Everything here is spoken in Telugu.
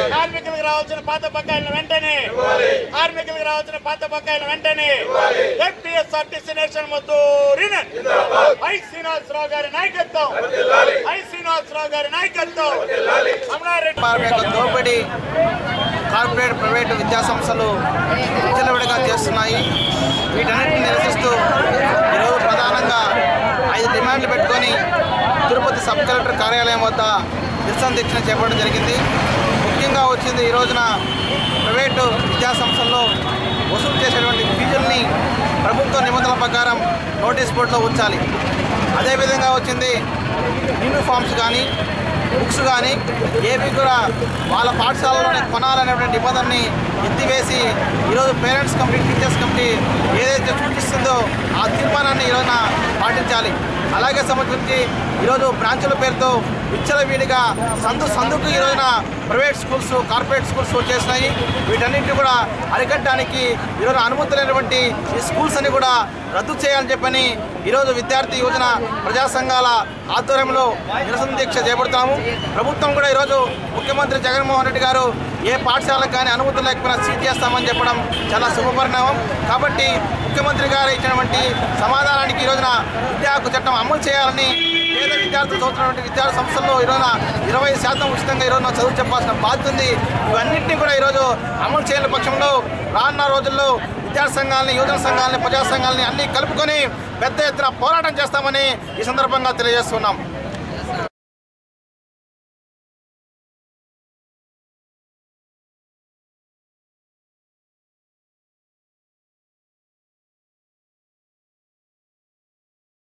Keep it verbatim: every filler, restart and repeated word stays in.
కార్మికులకు రావాల్సిన పాత బకాయిలను వెంటనే కార్మికులకు రావాల్సిన పాత బకాయిలను వెంటనే ఏపీఎస్ఆర్టీసీ నేషనల్ మద్దూరిన ఐ శ్రీనివాసరావు గారి నాయకత్వం ఐ శ్రీనివాసరావు గారి నాయకత్వం దోపిడీ కార్పొరేట్ ప్రైవేటు విద్యా సంస్థలు విచ్చలవిడిగా చేస్తున్నాయి. వీటన్నిటిని నిరసిస్తూ ఈరోజు ప్రధానంగా ఐదు డిమాండ్లు పెట్టుకొని తిరుపతి సబ్ కలెక్టర్ కార్యాలయం వద్ద నిరసన దీక్ష చేపట్టడం జరిగింది. ముఖ్యంగా వచ్చింది ఈ రోజున ప్రైవేటు విద్యా సంస్థల్లో వసూలు చేసేటువంటి ఫీజుల్ని ప్రభుత్వ నిబంధనల ప్రకారం నోటీస్ బోర్డులో ఉంచాలి. అదేవిధంగా వచ్చింది యూనిఫామ్స్ కానీ బుక్స్ కానీ ఏవి కూడా వాళ్ళ పాఠశాలలోనే కొనాలనేటువంటి నిబంధనని ఎత్తివేసి ఈరోజు పేరెంట్స్ కమిటీ టీచర్స్ కమిటీ ఏదైతే సూచిస్తుందో ఆ తీర్మానాన్ని ఈరోజున పాటించాలి. అలాగే సంబంధించి ఈరోజు బ్రాంచుల పేరుతో విచ్చలవిడిగా సందు సందుకు ఈ రోజున ప్రైవేట్ స్కూల్స్ కార్పొరేట్ స్కూల్స్ వచ్చేసినాయి. వీటన్నింటినీ కూడా అరికట్టడానికి ఈరోజు అనుమతి లేనటువంటి ఈ స్కూల్స్ అని కూడా రద్దు చేయాలని చెప్పని ఈరోజు విద్యార్థి యువజన ప్రజా సంఘాల ఆధ్వర్యంలో నిరసన దీక్ష చేపడతాము. ప్రభుత్వం కూడా ఈరోజు ముఖ్యమంత్రి జగన్మోహన్ రెడ్డి గారు ఏ పాఠశాలకు కానీ అనుమతులు లేకపోయినా సీజ్ చేస్తామని చెప్పడం చాలా శుభపరిణామం. కాబట్టి ముఖ్యమంత్రి గారు ఇచ్చినటువంటి సమాధానానికి ఈ రోజున విద్యా హక్కు చట్టం అమలు చేయాలని పేద విద్యార్థులు చదువుతున్నటువంటి విద్యార్థి సంస్థల్లో ఈరోజున ఇరవై శాతం ఉచితంగా ఈరోజు చదువు చెప్పాల్సిన బాధ్యత ఉంది. ఇవన్నింటినీ కూడా ఈరోజు అమలు చేయని పక్షంలో రానున్న రోజుల్లో విద్యార్థి సంఘాలని యువజన సంఘాలని ప్రజా సంఘాలని అన్నీ కలుపుకొని పెద్ద ఎత్తున పోరాటం చేస్తామని ఈ సందర్భంగా తెలియజేస్తున్నాం.